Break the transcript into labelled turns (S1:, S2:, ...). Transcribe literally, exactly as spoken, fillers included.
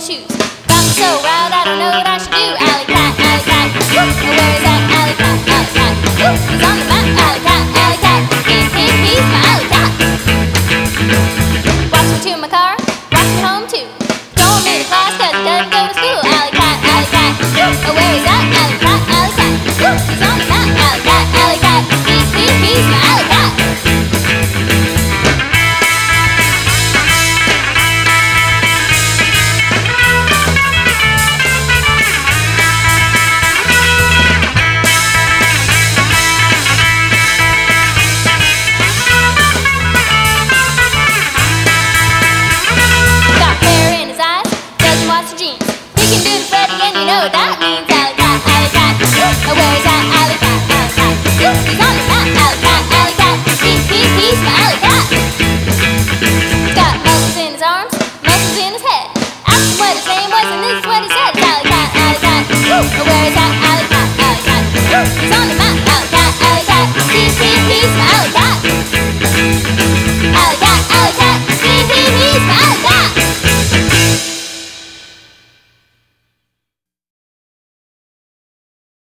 S1: shoes. Got me so wild, I don't know what I should do. Alley cat, alley cat, whoop, where is that alley cat, alley cat? Whoop, he's on the map, alley cat, alley cat. He, he, he's my alley cat. Walks me to my car, walks me home too. Don't want me to class 'cause he doesn't go to school. Alley cat, alley cat, whoop, where is that alley cat, alley cat? Whoop, he's on the map, alley cat, alley cat. He, he, he's my alley cat. You know what that means, alley cat, alley cat. Whoop, where is that alley cat, alley cat? Whoop, he's on the map, alley cat, alley cat. He, he, he's my alley cat. He's got muscles in his arms, muscles in his head. Asked him what his name was, and this is what he said. Alley cat, alley cat. Whoop, where is that alley cat, alley cat? Whoop, he's on the map.